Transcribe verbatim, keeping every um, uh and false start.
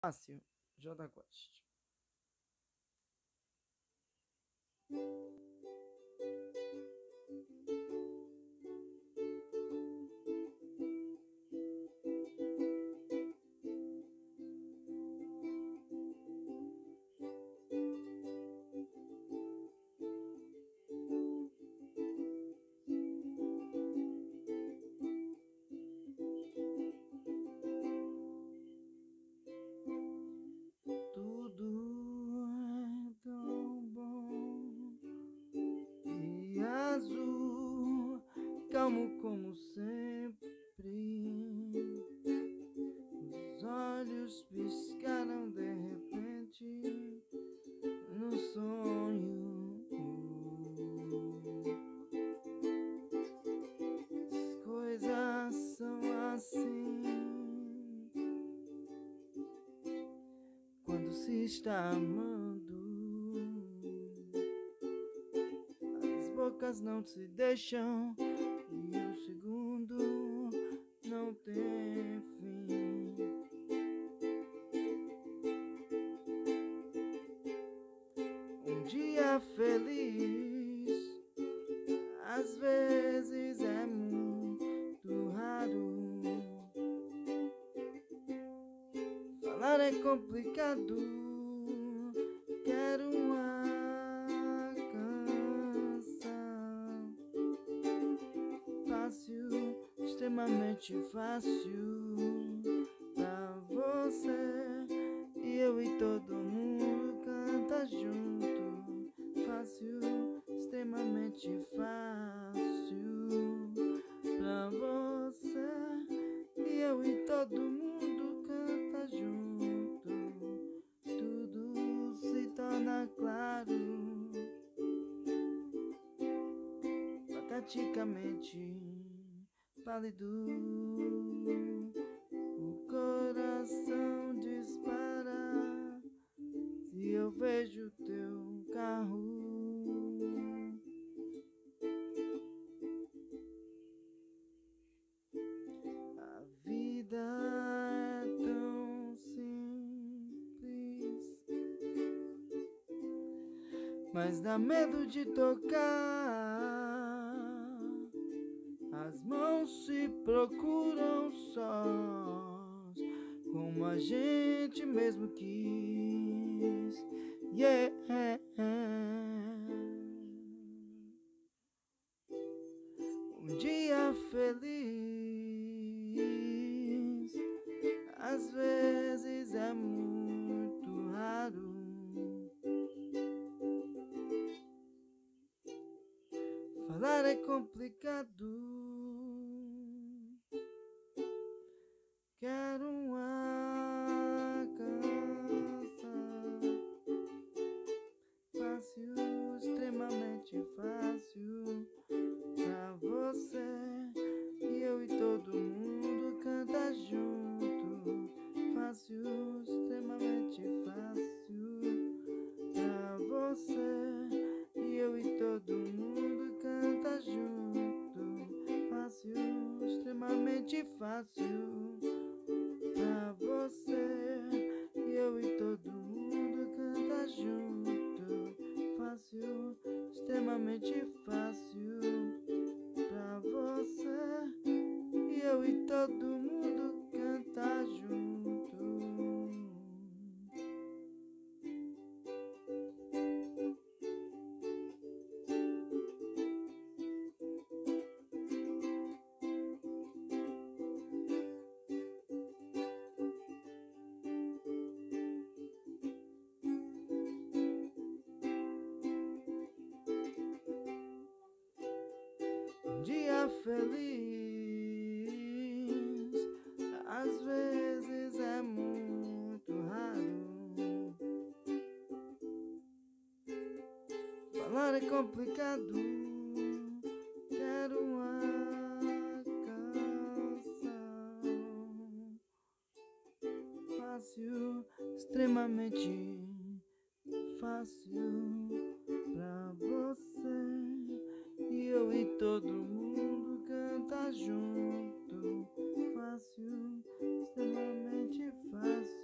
Facil, Jota Quest. Tudo é tão bom e azul, calmo como sempre. Os olhos piscaram de repente no sonho. As coisas são assim quando se está amando. As bocas não se deixam e o segundo não tem fim. Um dia feliz às vezes é muito raro. Falar é complicado. Quero uma canção fácil, extremamente fácil pra você. E eu e todo mundo canta junto. Fácil, extremamente fácil pra você. E eu e todo mundo canta junto. Tudo se torna claro, pateticamente pálido. O coração dispara se eu vejo teu carro. A vida é tão simples, mas dá medo de tocar. As mãos se procuram sós, como a gente mesmo quis. Yeah. Um dia feliz às vezes é muito raro. Falar é complicado. Quero uma canção fácil, extremamente fácil pra você. E eu e todo mundo canta junto. Fácil, extremamente fácil pra você. E eu e todo mundo canta junto. Fácil, extremamente fácil pra você. E eu e todo mundo canta junto. Fácil, extremamente fácil pra você. E eu e todo mundo canta junto. Um dia feliz às vezes é muito raro. Falar é complicado. Quero uma canção fácil, extremamente fácil pra você. E eu e todo mundo canta junto. Fácil, extremamente fácil.